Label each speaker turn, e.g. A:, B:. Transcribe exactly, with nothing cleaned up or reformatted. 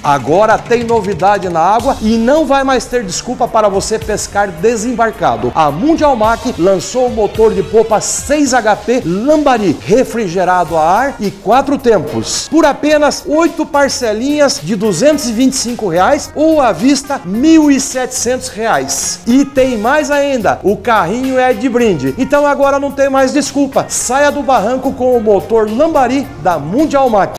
A: Agora tem novidade na água e não vai mais ter desculpa para você pescar desembarcado. A Mundial Mac lançou o motor de popa seis H P Lambari, refrigerado a ar e quatro tempos, por apenas oito parcelinhas de duzentos e vinte e cinco reais ou à vista mil e setecentos reais. E tem mais ainda, o carrinho é de brinde. Então agora não tem mais desculpa. Saia do barranco com o motor Lambari da Mundial Mac.